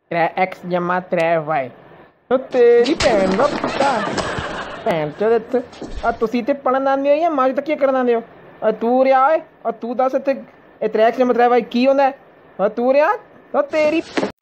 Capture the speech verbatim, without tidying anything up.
त्रै एक्स जमा त्रै वाई। ਉਹ ਤੇਰੀ ਭੈਣ ਦਾ ਪੁੱਤਾ ਭੈਣ ਚੋਦ ਇੱਥੇ ਆ ਤੁਸੀਂ ਇੱਥੇ ਪੜ੍ਹਨ ਆਉਂਦੇ ਹੋ ਜਾਂ ਮਾਜ ਤੱਕ ਕਰਨ ਆਉਂਦੇ ਹੋ? ਆ ਤੂੰ ਰਿਹਾ ਓਏ, ਆ ਤੂੰ ਦੱਸ ਇੱਥੇ ਇਹ ਤ੍ਰੈ ਐਕਸ ਜਮਾ ਤ੍ਰੈ ਵਾਈ ਕੀ ਹੁੰਦਾ? ਆ ਤੂੰ ਰਿਹਾ ਉਹ ਤੇਰੀ